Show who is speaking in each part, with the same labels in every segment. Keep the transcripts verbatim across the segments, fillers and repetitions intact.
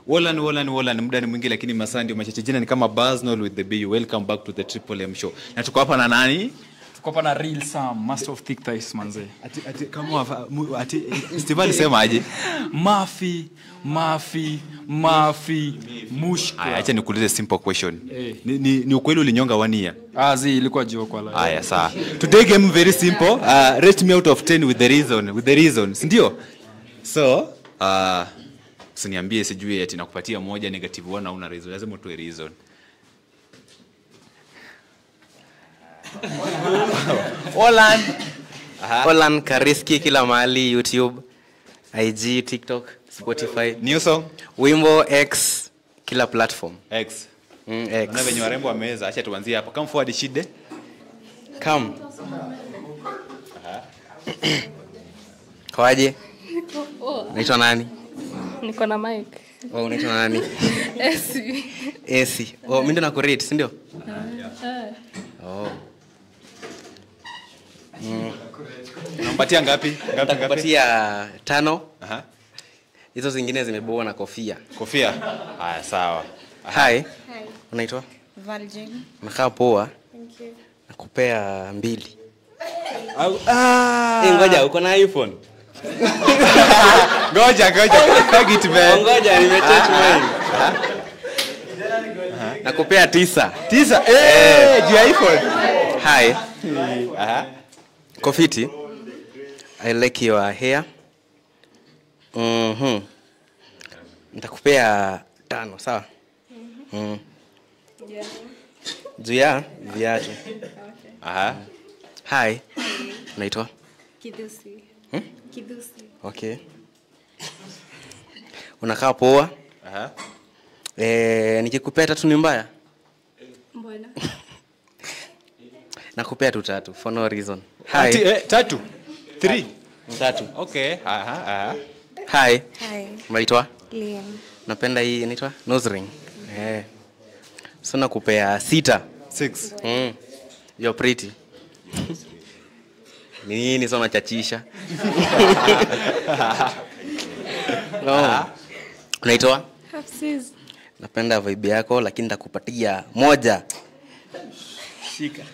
Speaker 1: Wolan Wolan Wolan muda ni mwingi lakini masaa ndio machache. Jina ni kama Baznol with the B. Welcome back to the Triple M show. Na tuko hapa na nani?
Speaker 2: Tuko hapa na Real Sam, master of thick thighs manze.
Speaker 1: Ati ati kama ati Steven sema aje?
Speaker 2: Mafi, mafi, mafi, mushka.
Speaker 1: Aya, acha nikuulize simple question.
Speaker 2: Hey.
Speaker 1: Ni, ni, ni ukweli ulinyonga one year?
Speaker 2: Ah, zi ilikuwa jio kwa la.
Speaker 1: Aya, sawa. Today game very simple. Uh, rate me out of ten with the reason, with the reasons. Ndio? So, uh usiniambie sijui eti nakupatia moja negative one au una reason. Lazima utoe reason.
Speaker 3: Olan. Olan Kariski kila mahali YouTube, I G, TikTok, Spotify.
Speaker 1: New song?
Speaker 3: Wimbo X kila platform.
Speaker 1: X.
Speaker 3: Mm, X.
Speaker 1: Na venye warembo wameza, acha tuanzie hapo. Come forward shide.
Speaker 3: Come. Kwaje? Naitwa nani?
Speaker 4: Niko na mic.
Speaker 3: Oh, unaitwa nani?
Speaker 4: Esi.
Speaker 3: Esi. Oh, mimi ndo nakurate, si ndio?
Speaker 4: Eh.
Speaker 3: Oh. Mm.
Speaker 1: Unampatia ngapi? Ngapi ngapi?
Speaker 3: Nakupatia tano.
Speaker 1: Aha.
Speaker 3: Hizo zingine zimeboa na kofia.
Speaker 1: Kofia? Haya, sawa.
Speaker 3: Hi.
Speaker 5: Hi.
Speaker 3: Unaitwa?
Speaker 5: Valjing.
Speaker 3: Nakaa poa.
Speaker 5: Thank you.
Speaker 3: Nakupea mbili.
Speaker 1: Au ah.
Speaker 3: Eh, ngoja uko na iPhone?
Speaker 1: Ngoja, ngoja. Tag it man.
Speaker 3: Ngoja nimechange mind. Nakupea tisa.
Speaker 1: Tisa. Eh, juu iPhone.
Speaker 3: Hi.
Speaker 1: Aha.
Speaker 3: Kofiti. I like your hair. Mhm. Nitakupea tano, sawa? Mhm. Mm.
Speaker 4: Yeah.
Speaker 3: Juu ya viatu.
Speaker 4: Okay.
Speaker 1: Aha.
Speaker 3: Hi. Unaitwa?
Speaker 5: Kidusi.
Speaker 3: Hmm?
Speaker 5: Kidusi.
Speaker 3: Okay. Unakaa poa?
Speaker 1: Aha.
Speaker 3: Eh, nikikupea tatu ni mbaya?
Speaker 5: Mbona?
Speaker 3: Nakupea tu tatu for no reason.
Speaker 1: Ati,
Speaker 3: Hi.
Speaker 1: eh, tatu. Three.
Speaker 3: Tatu.
Speaker 1: Okay. Aha, aha.
Speaker 3: Hi.
Speaker 5: Hi.
Speaker 3: Unaitwa?
Speaker 5: Liam.
Speaker 3: Napenda hii inaitwa nose ring. Eh. So nakupea sita.
Speaker 1: Six.
Speaker 3: Mm. You're pretty. Nini sio unachachisha? No. Unaitwa?
Speaker 5: Hafsiz.
Speaker 3: Napenda vibe yako lakini nitakupatia moja. Shika.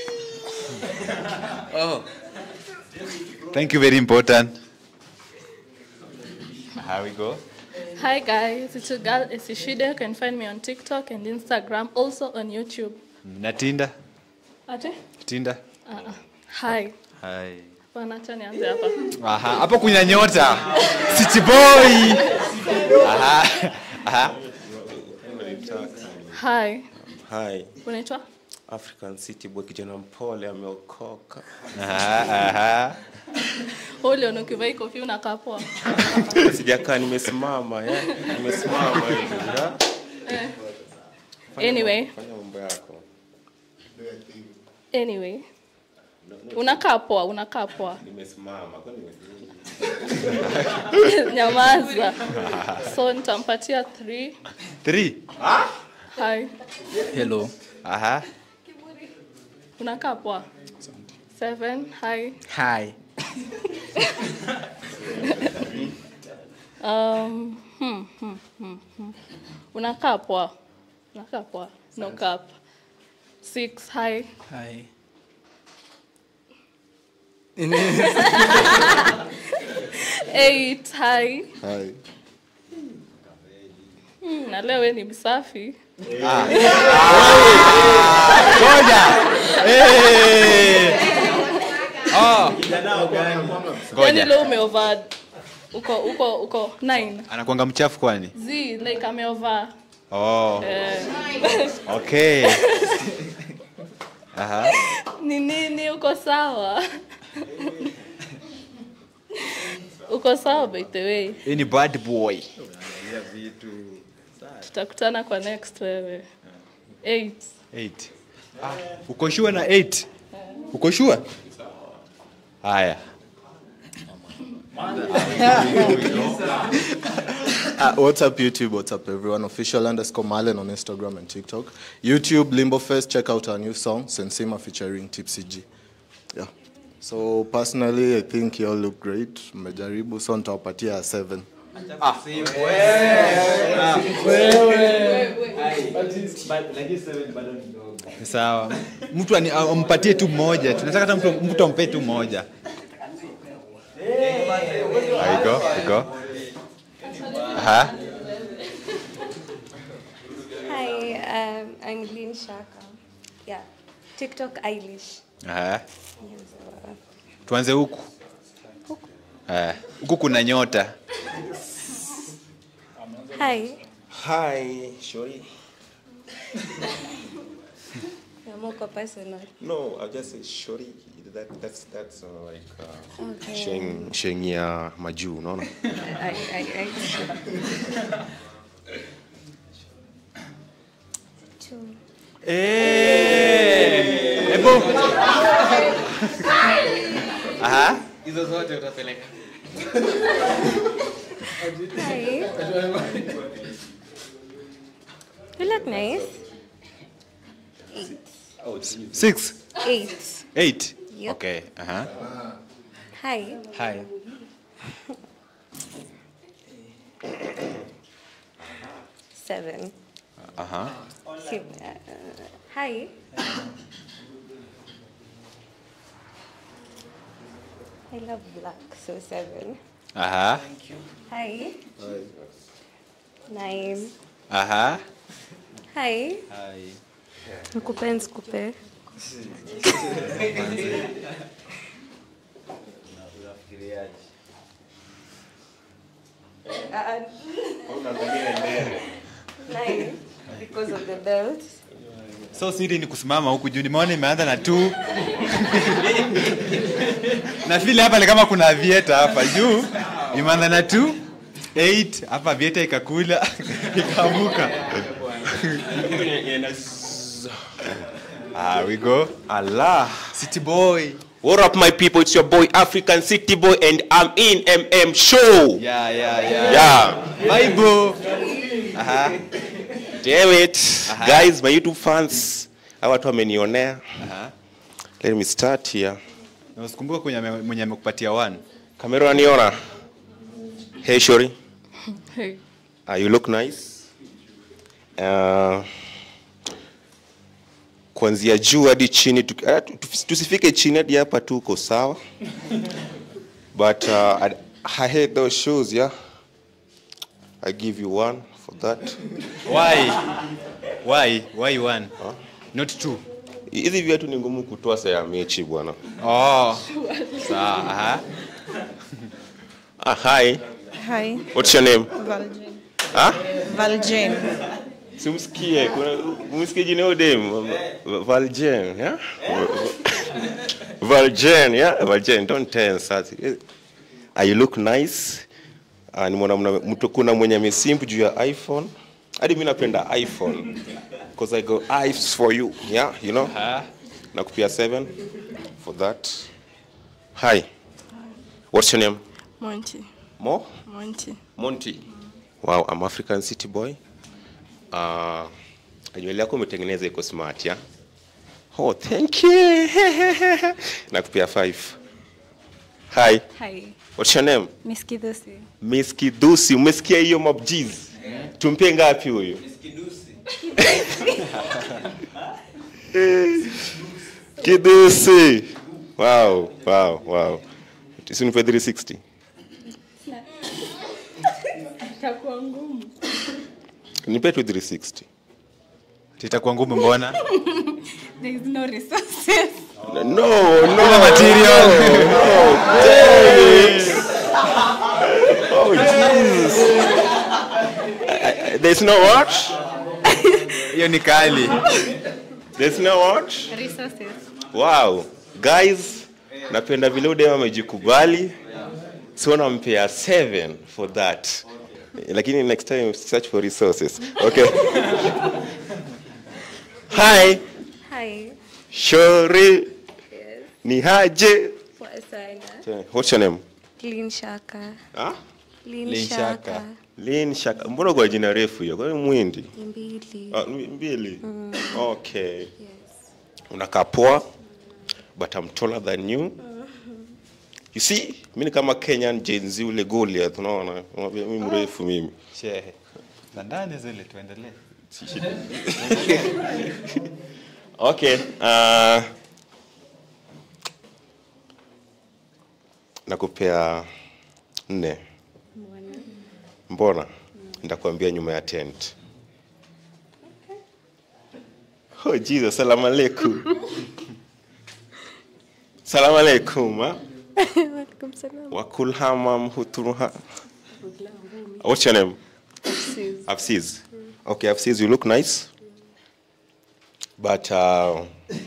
Speaker 3: Oh.
Speaker 1: Thank you, very important. Here we go.
Speaker 4: Hi guys, it's your girl Esi Shide. You can find me on TikTok and Instagram, also on YouTube.
Speaker 1: Na Tinder?
Speaker 4: Ate?
Speaker 1: Tinder?
Speaker 4: Uh-uh. Hi.
Speaker 1: Hi.
Speaker 4: Wanacha nianze hapa.
Speaker 1: Aha, hapo kuna nyota. City boy. Aha. Aha.
Speaker 4: Hi.
Speaker 6: Hi.
Speaker 4: Unaitwa?
Speaker 6: African City Boy kijana mpole ameokoka.
Speaker 1: Aha, aha.
Speaker 4: Ole unakivai kofia unakaa poa.
Speaker 6: Sijakaa nimesimama, eh. Nimesimama hivi, ya.
Speaker 4: Eh. Anyway.
Speaker 6: Fanya mambo yako.
Speaker 4: Anyway. Unakaa poa, unakaa poa.
Speaker 6: Nimesimama, kwa nini?
Speaker 4: Nyamaza. So nitampatia three.
Speaker 1: Three.
Speaker 4: Hi.
Speaker 2: Hello.
Speaker 1: Aha.
Speaker 4: Unakaa poa. Seven. Hi.
Speaker 3: Hi.
Speaker 4: Um, hmm, hmm, hmm, hmm. Unakaa poa. Unakaa poa. No cap. Six. Hi.
Speaker 2: Hi.
Speaker 4: Eight. Hi.
Speaker 6: Hi.
Speaker 4: Hmm, na leo wewe ni msafi.
Speaker 1: Ngoja. Eh. Oh.
Speaker 4: Yaani leo umeover uko uko uko nine.
Speaker 1: Anakuanga mchafu kwani?
Speaker 4: Z like ameover.
Speaker 1: Oh.
Speaker 4: Eh.
Speaker 1: Okay. Aha.
Speaker 4: Ni nini uko sawa? Uko sawa by the way.
Speaker 1: Hii ni bad boy.
Speaker 4: Tutakutana kwa next wewe. Eight.
Speaker 1: Eight. Ah, uko sure na eight? Uko sure? Haya.
Speaker 7: Uh, what's up YouTube, what's up everyone? Official underscore Marlon on Instagram and TikTok. YouTube, Limbo Fest, check out our new song, Sensima featuring Tipsy G. Yeah. So personally, I think you all look great. Mmejaribu, so nitawapatia seven.
Speaker 1: Ah. Sawa. Mtu ani- ampatie tu mmoja. Tunataka hata mtu mtu ampe tu mmoja. There you go. There you go. Aha.
Speaker 5: Hi, um, I'm Lynn Shaka. Yeah. TikTok Eilish.
Speaker 1: Aha.
Speaker 5: Yes, uh,
Speaker 1: Tuanze huku. Eh, huku kuna nyota.
Speaker 5: Hi.
Speaker 6: Hi, Shori.
Speaker 5: Yeah, more personal.
Speaker 6: No, I'll just say Shori. That, that's that's uh, like uh,
Speaker 5: Okay.
Speaker 6: sheng sheng ya maju, no no.
Speaker 5: I, I, I. Two.
Speaker 1: Eh. Ebo. Aha.
Speaker 3: Hizo zote utapeleka.
Speaker 5: Hi. You look nice. Eight.
Speaker 1: Six.
Speaker 5: Eight.
Speaker 1: Eight.
Speaker 5: Yep.
Speaker 1: Okay. Aha.
Speaker 5: Hi.
Speaker 1: Hi.
Speaker 5: Seven.
Speaker 1: Aha.
Speaker 5: See, uh, uh, hi. I love black, so seven.
Speaker 1: Aha.
Speaker 5: Hi. Nine.
Speaker 1: Aha.
Speaker 5: Hi.
Speaker 1: Hi.
Speaker 5: Nikupe nikupe. Uh, Nine. Because of the belt.
Speaker 1: So siri ni kusimama huku juu nimeona imeanza na two. Na vile hapa ni kama kuna vieta hapa juu. Imeanza na two. Eight. Hapa vieta ikakula. Ikamuka. Ah, we go. Allah. City boy.
Speaker 6: What up, my people? It's your boy African City Boy, and I'm in M M Show.
Speaker 1: Yeah, yeah, yeah.
Speaker 6: Yeah.
Speaker 1: Bible. Aha.
Speaker 6: Damn it,
Speaker 1: Aha.
Speaker 6: guys, my YouTube fans. Hawa watu wamenionea.
Speaker 1: Aha.
Speaker 6: Let me start here.
Speaker 1: Na usikumbuke kwenye ame- mwenye amekupatia one.
Speaker 6: Kamera waniona. Hey, Shori.
Speaker 4: Hey.
Speaker 6: Uh, you look nice. Uh, kuanzia juu hadi chini tu, uh, tu- tusifike chini hadi hapa tuko sawa. But uh, I, I hate those shoes, yeah. I give you one for that.
Speaker 1: Why? Why? Why one? Not two.
Speaker 6: Hizi viatu ni ngumu kutoa saa ya mechi bwana.
Speaker 1: Oh. Sawa. Aha.
Speaker 6: Ah, hi.
Speaker 8: Hi,
Speaker 6: What's your name?
Speaker 8: Valjane.
Speaker 6: Huh?
Speaker 8: Valjane.
Speaker 6: Simsikie, kuna umsikie jina huyo dem Valjane, yeah? Valjane, yeah? Valjane, don't tense. Ah, you look nice. Ah, nimeona mna- mtu kuna mwenye amesimp juu ya iPhone. Hadi mimi napenda iPhone. Because I go eyes for you, yeah, you know?
Speaker 1: Aha.
Speaker 6: Nakupia seven for that. Hi. What's your name?
Speaker 8: Monty.
Speaker 6: Mo?
Speaker 8: Monty.
Speaker 6: Monty. Wow, I'm African City Boy. Uh, nywele yako umetengeneza iko smart, ya? Oh, thank you. Nakupia five. Hi.
Speaker 5: Hi.
Speaker 6: What's your name?
Speaker 5: Miss Kidosi.
Speaker 6: Miss Kidusi. Umesikia hiyo mobjiz? Tumpe ngapi huyo? Kidusi. Wow, wow, wow. Tisinipe three sixty.
Speaker 5: Itakuwa ngumu.
Speaker 6: Nipe tu three sixty.
Speaker 1: Itakuwa ngumu mbona?
Speaker 5: There is no resources.
Speaker 6: No, no, no
Speaker 1: material.
Speaker 6: No, damn it. Oh, Jesus. I- I- There's no what?
Speaker 1: Hiyo ni kali.
Speaker 6: There's no what?
Speaker 5: Resources.
Speaker 6: Wow. Guys, napenda vile udema amejikubali. So nampea seven for that. Lakini next time search for resources. Okay. Hi.
Speaker 5: Hi.
Speaker 6: Shori. Ni haje.
Speaker 5: Poa sana.
Speaker 6: What's your name?
Speaker 5: Lynn Shaka.
Speaker 6: Huh?
Speaker 5: Lynn
Speaker 1: Lynn
Speaker 5: Shaka.
Speaker 1: Shaka.
Speaker 6: Lynn Shaka. Mbona kwa jina refu hiyo? Kwa nini mwindi?
Speaker 5: Mbili.
Speaker 6: Ah, mbili.
Speaker 5: Mm.
Speaker 6: Okay.
Speaker 5: Yes.
Speaker 6: Unakaa poa, but I'm taller than you. You see, mimi ni kama Kenyan Gen Z ule Goliath, unaona? Mimi mrefu mimi.
Speaker 1: Shehe. Ndani zile tuendelee.
Speaker 6: Okay. Uh, nakupea nne. Mbona? Nitakwambia nyuma ya tent. Oh Jesus, salamu alaikum. Salamu alaikum.
Speaker 5: Welcome salam.
Speaker 6: Wa kul hamam huturuha. What's your name?
Speaker 5: Sis.
Speaker 6: Afsiz. Okay, Afsiz, you look nice. But uh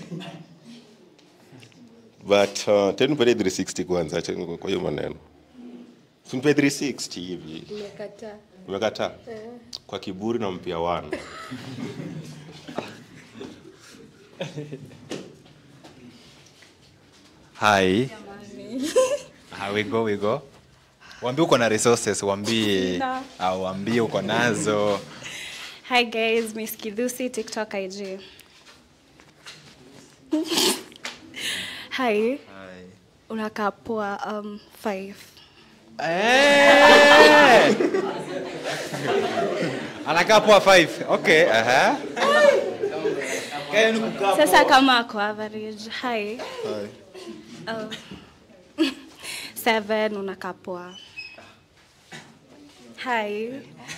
Speaker 6: but uh ten pale three sixty kwanza acha kwa hiyo maneno. Simpe three sixty hivi.
Speaker 5: Nimekataa.
Speaker 6: Umekataa? Kwa kiburi na mpia one.
Speaker 1: Hi. Ah, we go, we go. Waambie uko na resources, waambie. Ah, waambie uko nazo.
Speaker 5: Hi guys, Miss Kidusi, TikTok I G. Hi.
Speaker 1: Hi.
Speaker 5: Unakaa poa um five.
Speaker 1: Eh! Anakaa poa five. Okay, aha. Uh-huh.
Speaker 5: Sasa kama ako average. Hi.
Speaker 7: Hi.
Speaker 5: Um, seven unakaa poa. Hi.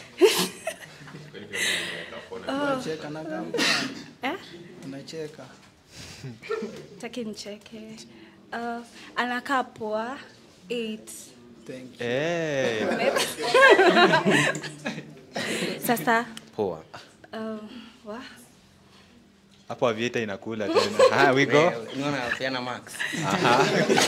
Speaker 9: Unacheka na gamba.
Speaker 5: Eh?
Speaker 9: Unacheka.
Speaker 5: Taki nicheke. Uh, anakaa poa. Eight.
Speaker 9: Thank you.
Speaker 1: Eh.
Speaker 5: Sasa
Speaker 6: Poa.
Speaker 5: um, wa?
Speaker 1: Hapo avieta inakula tena. Ah, we go.
Speaker 3: Unaona Fiana Max.
Speaker 1: Aha.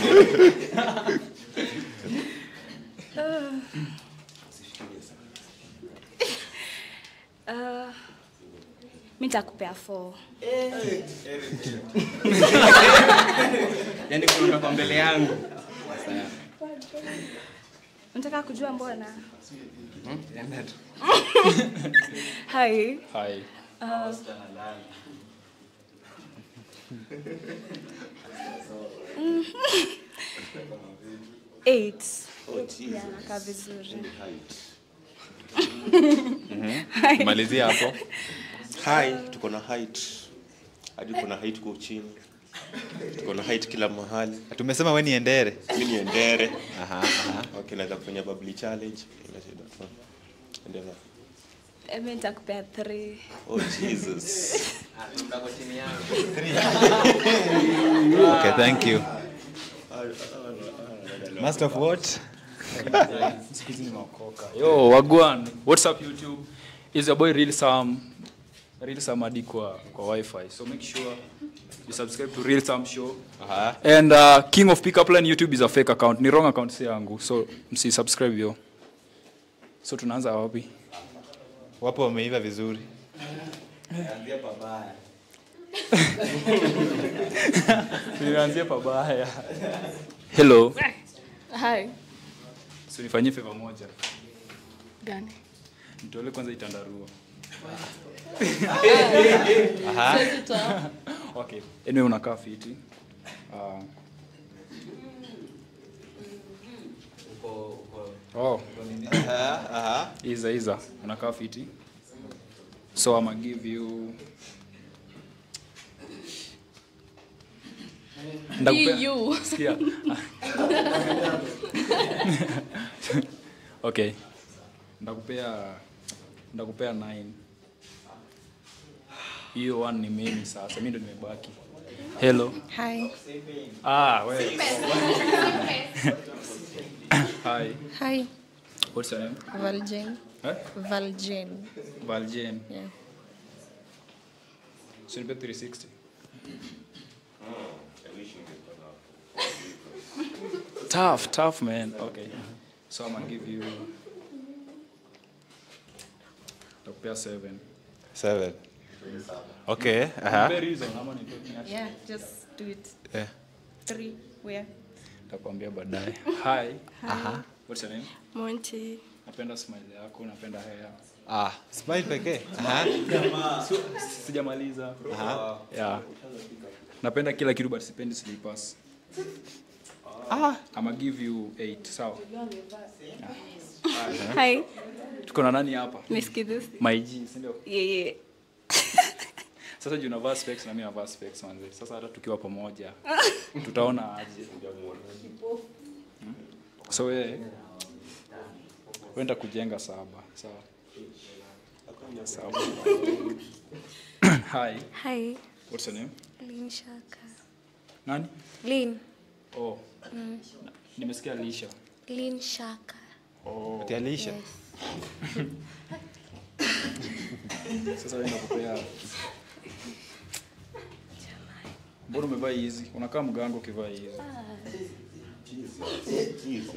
Speaker 5: Uh, mimi nitakupea four.
Speaker 3: Yaani kuna kwa mbele yangu.
Speaker 5: Unataka kujua mbona?
Speaker 3: Hmm? Enda tu.
Speaker 5: Hi.
Speaker 2: Hi.
Speaker 5: Uh, Eight. Yeah, nakaa vizuri.
Speaker 1: Malizia hapo.
Speaker 6: Hi, tuko na height. Hadi kuna height kwa chini. Tuko na height kila mahali.
Speaker 1: Tumesema wewe ni endere.
Speaker 6: Mimi ni endere.
Speaker 1: Aha, aha.
Speaker 6: Okay, naweza kufanya bubbly challenge. Endelea.
Speaker 5: Mimi nitakupea three.
Speaker 6: Oh Jesus.
Speaker 3: Ndako chini yangu.
Speaker 1: Okay, thank you. Master of what?
Speaker 2: Yo, wagwan. What's up YouTube? It's your boy Real Sam. Real Sam hadi kwa kwa Wi-Fi. So make sure you subscribe to Real Sam Show.
Speaker 1: Aha.
Speaker 2: And uh, King of Pickup Line YouTube is a fake account. Ni wrong account si yangu. So msi subscribe yo. So tunaanza wapi?
Speaker 1: Wapo wameiva vizuri.
Speaker 3: Anzia pabaya.
Speaker 2: Tunaanzia pabaya. Hello.
Speaker 4: Hi.
Speaker 2: So nifanyie favor moja.
Speaker 4: Gani?
Speaker 2: Nitole kwanza itandarua.
Speaker 1: Aha.
Speaker 2: Okay. Anyway unakaa fiti. Uh, Oh.
Speaker 1: Aha, aha.
Speaker 2: Iza iza. Unakaa fiti. So I'm gonna give you Ndakupea-
Speaker 4: You.
Speaker 2: Sikia. Okay. Ndakupea ndakupea nine. Hiyo one ni mimi sasa. Mimi ndo nimebaki. Hello.
Speaker 8: Hi.
Speaker 2: Ah, wewe. Hi.
Speaker 8: Hi.
Speaker 2: What's your name?
Speaker 8: Valjane.
Speaker 2: Eh?
Speaker 8: Valjane.
Speaker 2: Valjane.
Speaker 8: Yeah.
Speaker 2: So nipe three sixty. Tough, tough man. Okay. So I'm gonna give you Takupea seven.
Speaker 1: Seven. Okay, aha.
Speaker 2: Nipe reason ama nipe.
Speaker 8: Yeah, just do it.
Speaker 1: Eh.
Speaker 8: Three. Where?
Speaker 2: Takwambia baadaye. Hi.
Speaker 1: Aha.
Speaker 2: What's your name?
Speaker 8: Monty.
Speaker 2: Napenda smile yako, napenda hair.
Speaker 1: Ah, smile pekee. Aha.
Speaker 2: Sijamaliza.
Speaker 1: Aha.
Speaker 2: Yeah. Napenda kila kitu but sipendi slippers.
Speaker 1: Ah,
Speaker 2: I'm gonna give you eight. Sawa. Yeah.
Speaker 8: Hi.
Speaker 2: Tuko na nani hapa?
Speaker 8: Miss Kidus.
Speaker 2: My G, si ndio?
Speaker 8: Yeah, yeah.
Speaker 2: Sasa juu unavaa specs na mimi navaa specs manze. Sasa hata tukiwa pamoja tutaona aje. Hmm? So wewe wenda kujenga saba, sawa? Sawa. Hi.
Speaker 5: Hi.
Speaker 2: What's your name?
Speaker 5: Lin Shaka.
Speaker 2: Nani?
Speaker 5: Lin.
Speaker 2: Oh. Mm. Nimesikia Lisha.
Speaker 5: Lin Shaka.
Speaker 2: Oh.
Speaker 1: Ati Alisha.
Speaker 5: Yes.
Speaker 2: Sasa wewe nakupea. Mbona umevaa hizi? Unakaa mganga ukivaa hizi. Jesus. Jesus.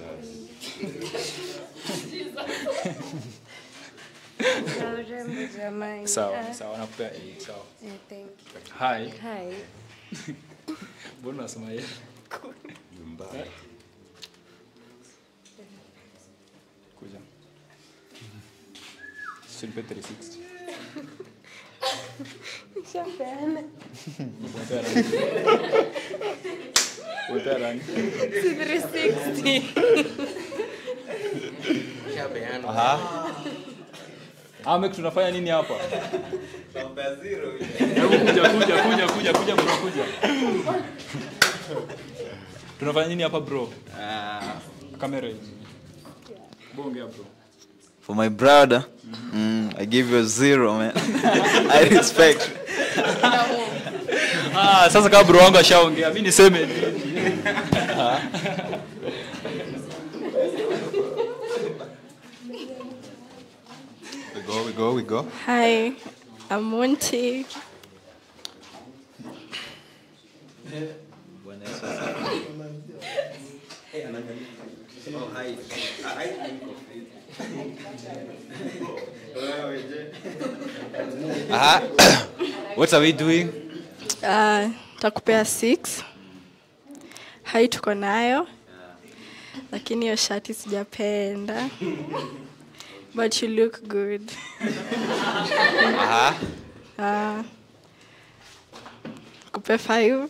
Speaker 2: Sawa, sawa, nakupea hii, sawa.
Speaker 5: Yeah, thank you.
Speaker 2: Hi.
Speaker 5: Hi.
Speaker 2: Mbona unasema yeye? Nyumbani. Kuja. Sinipe three sixty.
Speaker 5: Shafana.
Speaker 2: Wepea rangi.
Speaker 5: three sixty.
Speaker 2: Aha. Ah, mek tunafanya nini hapa?
Speaker 1: Namba zero.
Speaker 2: Kuja kuja kuja kuja kuja bro kuja. Tunafanya nini hapa bro? Ah, kamera hizi. Bongea bro.
Speaker 10: For my brother, mm, I give you a zero, man. I respect.
Speaker 2: Ah, sasa kama bro wangu ashaongea, mimi niseme nini?
Speaker 1: We go, we go, we go.
Speaker 8: Hi. I'm Monty.
Speaker 1: Oh, hi. Aha. What are we doing?
Speaker 8: Uh, takupea six. Hi tuko nayo. Lakini hiyo shati sijapenda. But you look good.
Speaker 1: Aha.
Speaker 8: Uh, kupe five.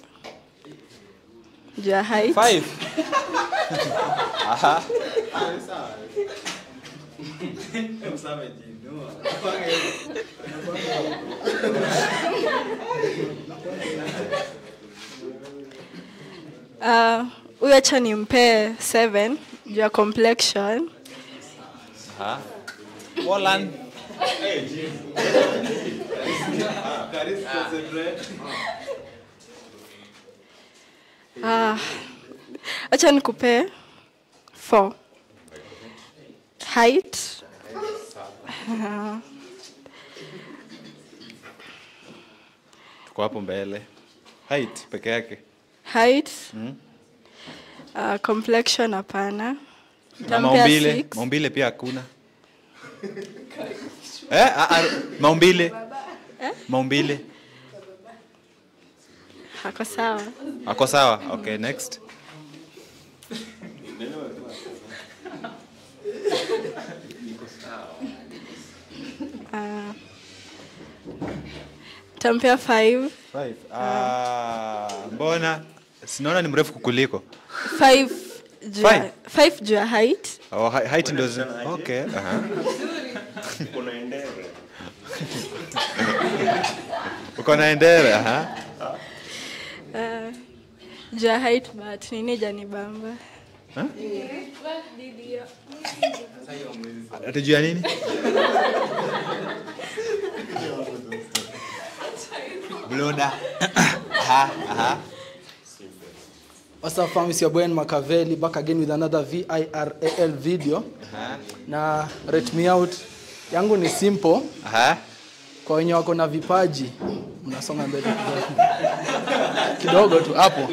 Speaker 8: Jua height.
Speaker 1: Five. Aha.
Speaker 8: Uh, huyo acha nimpe seven. Jua complexion.
Speaker 1: Aha. Poland.
Speaker 8: Ah, acha nikupe four. Height. Uh,
Speaker 1: Tuko hapo mbele. Height peke yake.
Speaker 8: height.
Speaker 1: Mm.
Speaker 8: Uh, complexion hapana.
Speaker 1: Na maumbile, maumbile pia hakuna. Eh, a, a, maumbile.
Speaker 8: Eh?
Speaker 1: Maumbile.
Speaker 8: Hako sawa.
Speaker 1: Ako sawa. Okay, next.
Speaker 8: Uh, tampea five.
Speaker 1: Five. Ah, mbona sinaona ni mrefu kukuliko.
Speaker 8: Five. Jua,
Speaker 1: Five.
Speaker 8: five jua height.
Speaker 1: Oh, hi- height ndio. zi- Okay. Aha.
Speaker 6: Kuna endere.
Speaker 1: Uko na endere, aha.
Speaker 8: Uh, jua height but nini jani bamba.
Speaker 1: Huh? Atajua nini? Bloda. Aha, aha.
Speaker 9: What's up, fam? It's your boy Makaveli back again with another V I R A L video.
Speaker 1: Aha.
Speaker 9: Na rate me out. Yangu ni simple.
Speaker 1: Aha.
Speaker 9: Kwa wenye wako na vipaji, mnasonga mbele kidogo. Kidogo tu hapo.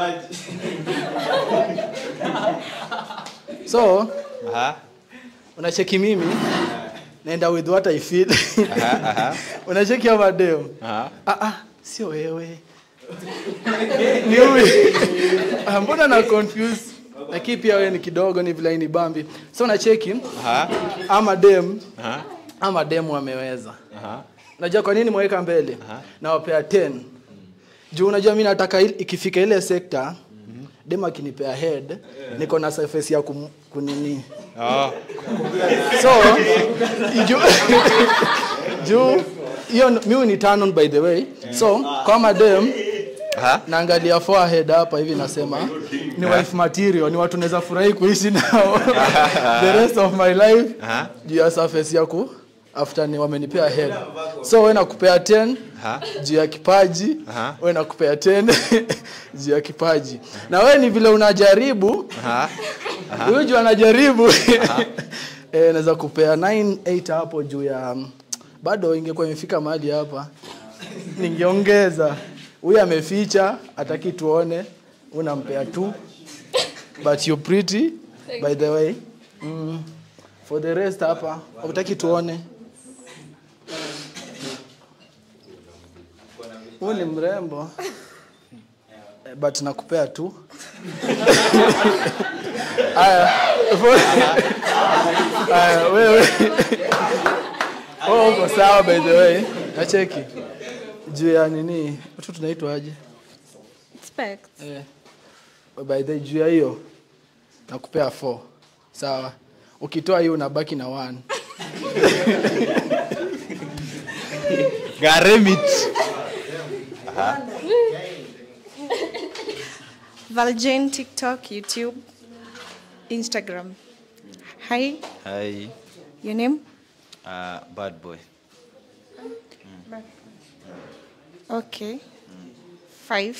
Speaker 9: So,
Speaker 1: aha.
Speaker 9: Unacheki mimi naenda with what I feel.
Speaker 1: Aha, aha.
Speaker 9: Unacheki hapa deo.
Speaker 1: Aha.
Speaker 9: Ah ah, sio wewe. Ni wewe. Ah, mbona na confuse? Lakini pia wewe ni kidogo ni vile ni bambi. So unacheki?
Speaker 1: Aha.
Speaker 9: Ama dem.
Speaker 1: Aha.
Speaker 9: Ama dem ameweza.
Speaker 1: Aha.
Speaker 9: Unajua kwa nini mweka mbele?
Speaker 1: Aha.
Speaker 9: Na wapea ten. Juu unajua mimi nataka il, ikifika ile sekta, mm-hmm. Dem akinipea head, niko na surface ya kum, kunini
Speaker 1: Oh.
Speaker 9: So, ju- juu hiyo mimi ni turn on by the way. So, kama dem
Speaker 1: Aha.
Speaker 9: naangalia forehead hapa hivi nasema ni wife material, ni watu naweza furahi kuishi nao the rest of my life.
Speaker 1: Aha.
Speaker 9: Juu ya surface yako after ni wamenipea head. So wewe nakupea ten
Speaker 1: Aha.
Speaker 9: juu ya kipaji,
Speaker 1: Aha.
Speaker 9: wewe nakupea ten juu ya kipaji. Na wewe ni vile unajaribu.
Speaker 1: Aha.
Speaker 9: Huyu juu anajaribu. Eh, naweza kupea nine eight hapo juu ya bado ingekuwa imefika mahali hapa. Ningeongeza. Huyu ameficha, hataki tuone, unampea two. But you're pretty by the way. Mm. For the rest hapa, hutaki tuone. Huyu ni mrembo. But nakupea tu. Aya. Aya, wewe. Oh, uko sawa by the way. Nacheki. Juu ya nini? Watu tunaitwa aje?
Speaker 8: Specs.
Speaker 9: Eh. By the juu ya hiyo nakupea four. Sawa. Ukitoa hiyo unabaki na one.
Speaker 1: Garemit.
Speaker 11: Valjane, TikTok, YouTube, Instagram. Hi,
Speaker 10: Hi.
Speaker 11: your name?
Speaker 10: Uh, bad boy.
Speaker 11: Okay. Five.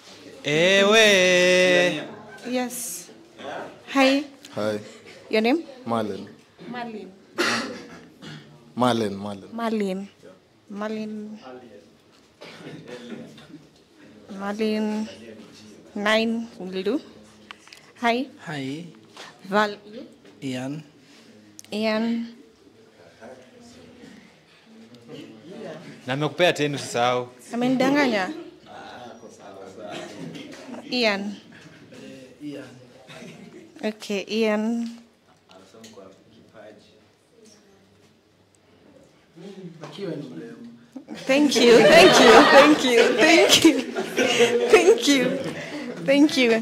Speaker 1: Ewe.
Speaker 11: Yes. Hi,
Speaker 7: Hi.
Speaker 11: your name?
Speaker 7: Marlon.
Speaker 11: Marlene.
Speaker 7: Marlon, Marlon.
Speaker 11: Marlene. Marlene. Marlene. Nine will do. Hi.
Speaker 9: Hi.
Speaker 11: Val.
Speaker 9: Ian.
Speaker 11: Ian.
Speaker 1: Na nimekupea ten usisahau.
Speaker 11: Amenidanganya. Ian.
Speaker 9: Ian.
Speaker 11: Okay, Ian. Thank you, thank you, thank you, thank you, thank you, thank you.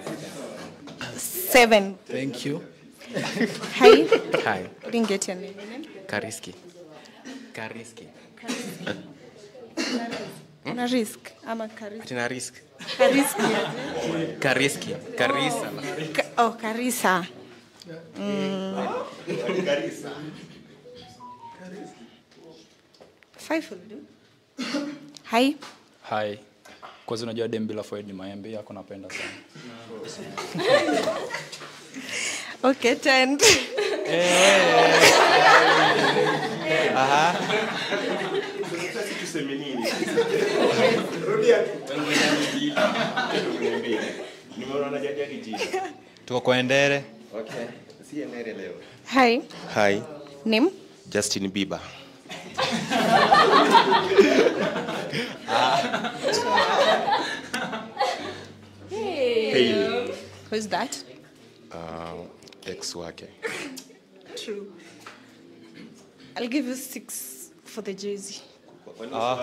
Speaker 11: Seven.
Speaker 3: Thank you.
Speaker 11: Hi.
Speaker 3: Hi.
Speaker 11: I didn't get your name.
Speaker 3: Kariski. Kariski.
Speaker 11: Na risk. Ama Kariski.
Speaker 3: Ati na risk.
Speaker 11: Kariski.
Speaker 3: Kariski. Karisa.
Speaker 11: Ka- oh, Karisa. Mm.
Speaker 6: Karisa.
Speaker 11: Five will do. Hi.
Speaker 2: Hi. Kwanza unajua dem bila forehead ni maembe yako napenda sana.
Speaker 11: Okay, ten.
Speaker 1: Aha.
Speaker 6: Tuseme nini? Rudia. Nimeona najaja kijiji.
Speaker 1: Tuko kwa Endere.
Speaker 6: Okay. Si Endere leo.
Speaker 11: Hi.
Speaker 6: Hi.
Speaker 11: Name?
Speaker 6: Justin Bieber. Hey.
Speaker 11: Who's that?
Speaker 6: Uh, ex wake.
Speaker 11: True. I'll give you six for the jersey.
Speaker 1: Ah.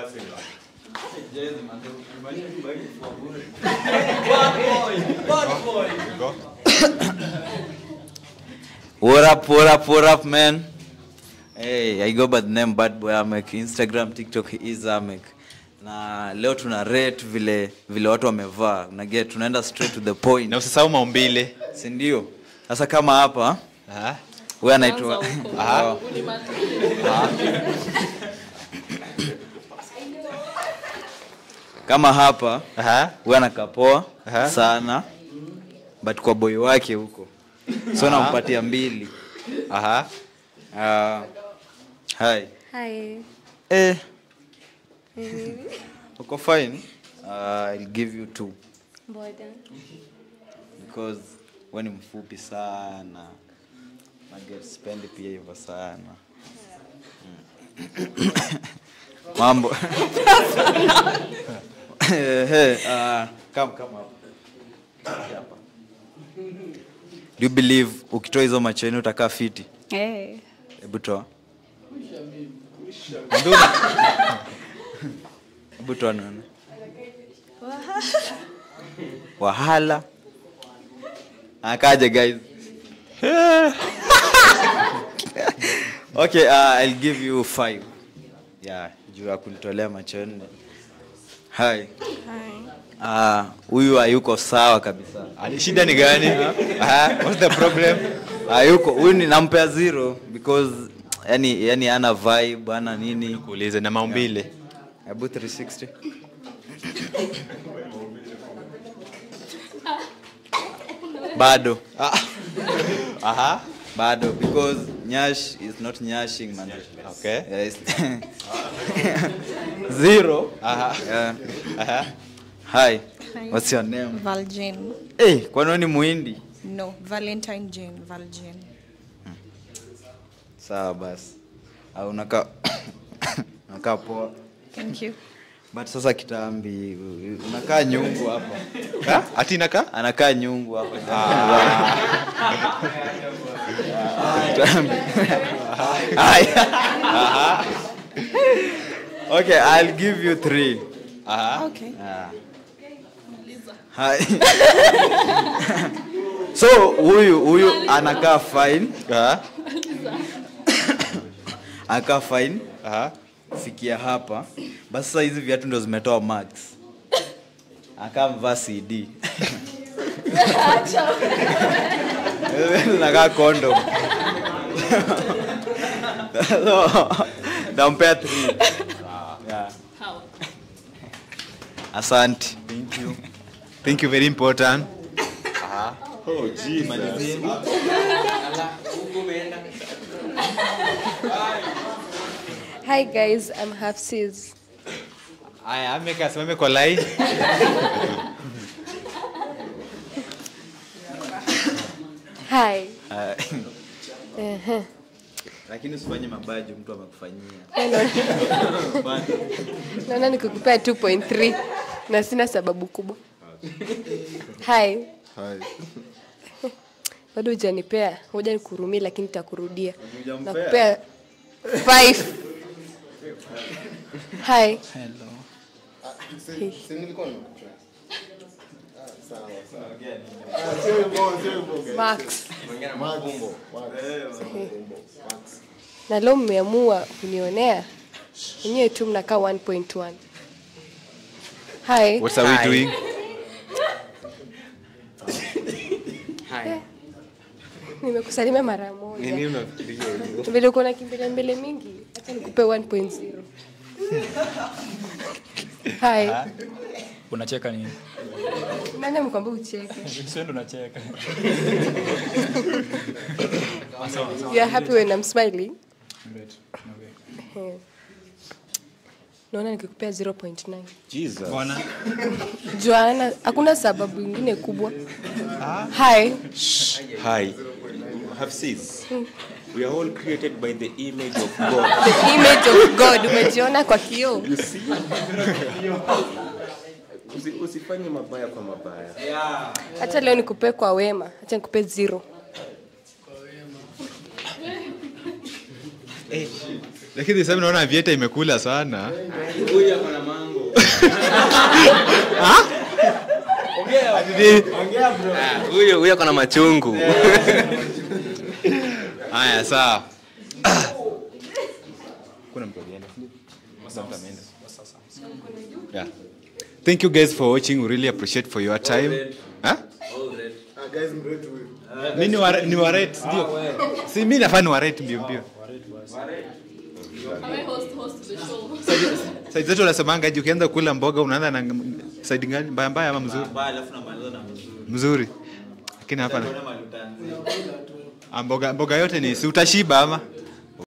Speaker 10: What up, what up, what up, man? Hey, I go by the name Bad Boy Amek. Instagram, TikTok is Amek. Na leo tuna rate vile vile watu wamevaa. Na get tunaenda straight to the point.
Speaker 1: Na usisahau maumbile.
Speaker 10: Si ndio? Sasa kama hapa,
Speaker 1: Aha.
Speaker 10: wewe anaitwa
Speaker 1: Aha.
Speaker 10: Kama hapa,
Speaker 1: Aha.
Speaker 10: wewe anakapoa
Speaker 1: Aha.
Speaker 10: sana. But kwa boy wake huko. So
Speaker 1: Aha.
Speaker 10: nampatia mbili.
Speaker 1: Aha.
Speaker 10: Uh, hi.
Speaker 5: Hi.
Speaker 10: Eh,
Speaker 5: Mm.
Speaker 10: uko fine? Uh, I'll give you two.
Speaker 5: Mbona?
Speaker 10: Because wewe ni mfupi sana. Na get spend pia hivyo sana. Mm. Mambo. Eh, eh, uh, come come up. Hapa. Do you believe ukitoa hizo macho yenu utakaa fiti?
Speaker 5: Eh.
Speaker 10: Hebu toa. Hebu toa nani? Wahala. Akaje guys. Okay, uh, I'll give you five. Yeah, juu ya kunitolea macho nne. Hi.
Speaker 8: Hi.
Speaker 10: Ah, huyu hayuko sawa kabisa.
Speaker 1: Ali shida ni gani? Ah, what's the problem?
Speaker 10: Hayuko, huyu ni nampea zero because yani yani ana vibe, ana nini?
Speaker 1: Kuulize na maumbile.
Speaker 10: Hebu three sixty. Bado.
Speaker 1: Aha.
Speaker 10: Bado because Nyash is not nyashing man.
Speaker 1: Okay.
Speaker 10: Yes. Zero.
Speaker 1: Aha.
Speaker 10: Yeah.
Speaker 1: Aha.
Speaker 10: Hi.
Speaker 11: Hi.
Speaker 10: What's your name?
Speaker 11: Valjane.
Speaker 10: Eh, hey, kwa nini Muhindi?
Speaker 11: No, Valentine Jane, Valjane.
Speaker 10: Sawa basi. Au unakaa unakaa poa.
Speaker 11: Thank you.
Speaker 10: But sasa kitambi unakaa nyungu hapa.
Speaker 1: Ha? Ati naka?
Speaker 10: Anakaa nyungu hapa. Aha. Okay, I'll give you three.
Speaker 1: Aha.
Speaker 11: Okay.
Speaker 10: Ah. Hi. So huyu huyu anakaa fine.
Speaker 1: Aha.
Speaker 10: Anakaa fine.
Speaker 1: Aha.
Speaker 10: Fikia hapa. Basi sasa hizi viatu ndo zimetoa max. Aka mvaa C D. Nakaa condom. So, nampea three. Yeah.
Speaker 4: How?
Speaker 10: Asante.
Speaker 1: Thank you. Thank you, very important.
Speaker 6: Aha. Oh, Jesus.
Speaker 5: Hi guys, I'm Hafsiz.
Speaker 1: Aya, ameka simame kwa line.
Speaker 5: Hi.
Speaker 10: Uh,
Speaker 5: Uh-huh.
Speaker 10: Lakini usifanye mabaya juu mtu amekufanyia.
Speaker 5: Naona nikikupea two point three na sina sababu kubwa. Hi.
Speaker 7: Hi.
Speaker 5: Bado hujanipea, ngoja nikurumie lakini nitakurudia.
Speaker 10: Hujampea?
Speaker 5: Nakupea five. Hi.
Speaker 2: Hello.
Speaker 7: Si nilikuwa nimekupea. Sawa sawa.
Speaker 5: Max.
Speaker 7: Magumbo.
Speaker 5: Na leo mmeamua kunionea. Wenyewe tu mnakaa one point one. Hi.
Speaker 1: What are we
Speaker 3: Hi.
Speaker 1: doing?
Speaker 3: Hi.
Speaker 5: Nimekusalimia mara moja.
Speaker 3: Nini unafikiria hivyo?
Speaker 5: Vile uko na kimbele mbele mingi, acha nikupe one point zero. Hi.
Speaker 2: Unacheka nini?
Speaker 5: Nani amekwambia ucheke?
Speaker 2: Sio ndo unacheka.
Speaker 5: You are happy when I'm smiling?
Speaker 2: Great. Okay.
Speaker 5: Eh. Naona nikikupea zero point nine.
Speaker 6: Jesus.
Speaker 2: Bwana.
Speaker 5: Joanna, hakuna sababu nyingine kubwa. Hi.
Speaker 6: Hi. Hafsiz. We are all created by the image of God.
Speaker 5: The image of God. Umejiona kwa kioo?
Speaker 6: You see? Usi, usifanye mabaya kwa mabaya.
Speaker 10: Yeah.
Speaker 5: Acha leo nikupe kwa wema. Acha nikupe zero.
Speaker 1: Eh. Lakini sasa naona vieta imekula sana.
Speaker 10: Huyu ako na mango.
Speaker 1: Ah?
Speaker 3: Ongea bro. Huyo huyo ako na machungu.
Speaker 1: Haya sawa. Kuna mtu alienda. Yeah. Thank you guys for watching. We really appreciate for your time. Huh?
Speaker 7: Ah, guys, mretu huyu.
Speaker 1: Mimi ni wa ni wa rate ndio. Si mimi nafanya ni wa rate mbio mbio.
Speaker 4: Am I host host the show?
Speaker 1: Sasa zetu unasemanga je ukianza kula mboga unaanza na side gani mbaya mbaya ama mzuri?
Speaker 10: Mbaya alafu namaliza na mzuri.
Speaker 1: Mzuri. Lakini hapa na
Speaker 10: Tuone malutanzi.
Speaker 1: mboga mboga yote ni si utashiba ama?